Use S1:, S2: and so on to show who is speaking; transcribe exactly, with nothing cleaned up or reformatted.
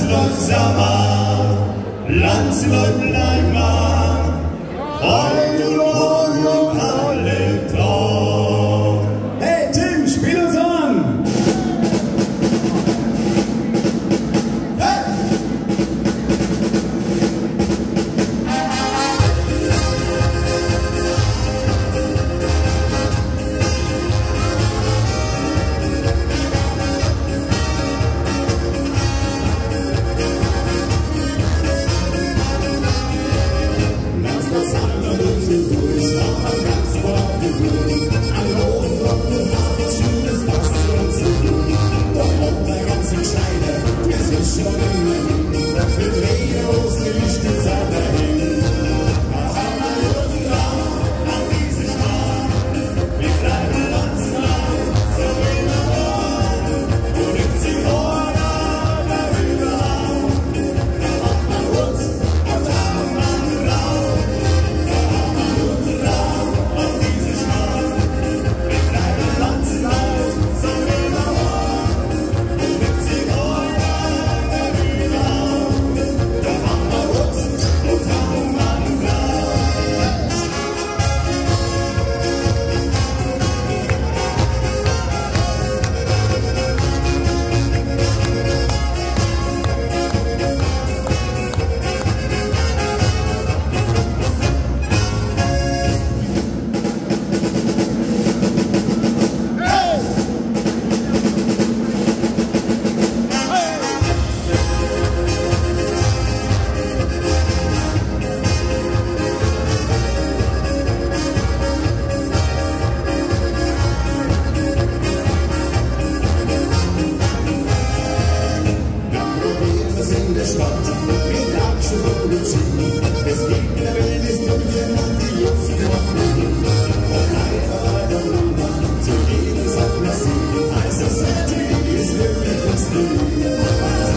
S1: Landsleut Sommer, Landsleut bleib mal, heute morgen und alle Tag.
S2: Hey Tim, spiel uns an!
S1: Hey! Es gibt in der Welt ist Dunkeln und die Luft kommt hin. Und einfach aneinander, zu jedem sagt man sie. Heißt das, natürlich ist wirklich das Leben.